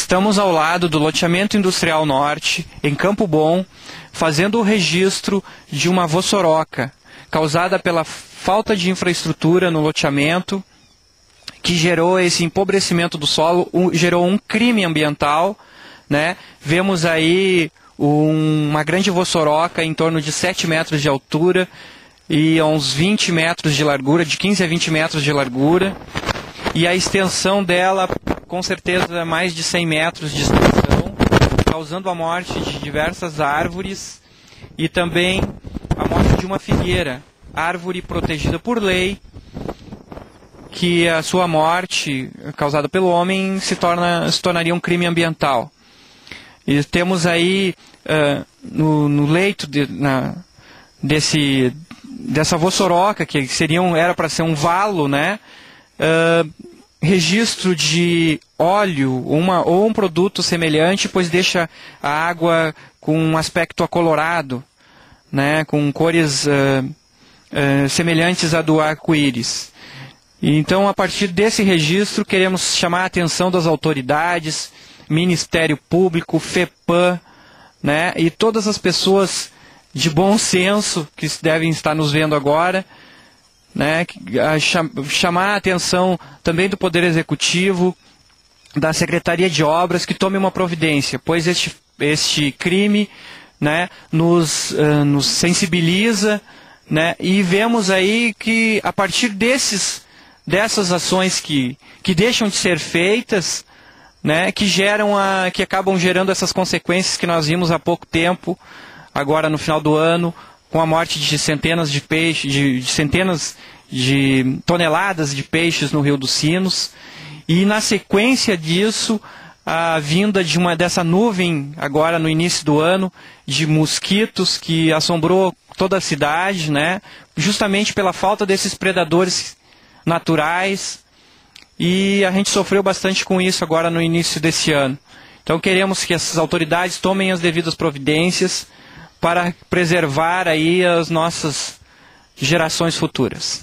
estamos ao lado do loteamento industrial norte, em Campo Bom, fazendo o registro de uma vossoroca causada pela falta de infraestrutura no loteamento, que gerou esse empobrecimento do solo, gerou um crime ambiental, né? Vemos aí uma grande vossoroca em torno de 7 metros de altura e uns 20 metros de largura, de 15 a 20 metros de largura, e a extensão dela, com certeza, mais de 100 metros de extensão, causando a morte de diversas árvores e também a morte de uma figueira, árvore protegida por lei, que a sua morte, causada pelo homem, se tornaria um crime ambiental. E temos aí, no leito dessa vossoroca, que era para ser um valo, né? Registro de óleo ou um produto semelhante, pois deixa a água com um aspecto acolorado, né? Com cores semelhantes à do arco-íris. Então, a partir desse registro, queremos chamar a atenção das autoridades, Ministério Público, FEPAM, né, e todas as pessoas de bom senso que devem estar nos vendo agora, né, chamar a atenção também do Poder Executivo, da Secretaria de Obras, que tome uma providência, pois este crime, né, nos sensibiliza, né, e vemos aí que a partir dessas ações que deixam de ser feitas, né, que acabam gerando essas consequências que nós vimos há pouco tempo, agora no final do ano, com a morte de centenas de peixes, de centenas de toneladas de peixes no Rio dos Sinos, e na sequência disso, a vinda dessa nuvem, agora no início do ano, de mosquitos que assombrou toda a cidade, né, justamente pela falta desses predadores naturais, e a gente sofreu bastante com isso agora no início desse ano. Então queremos que essas autoridades tomem as devidas providências para preservar aí as nossas gerações futuras.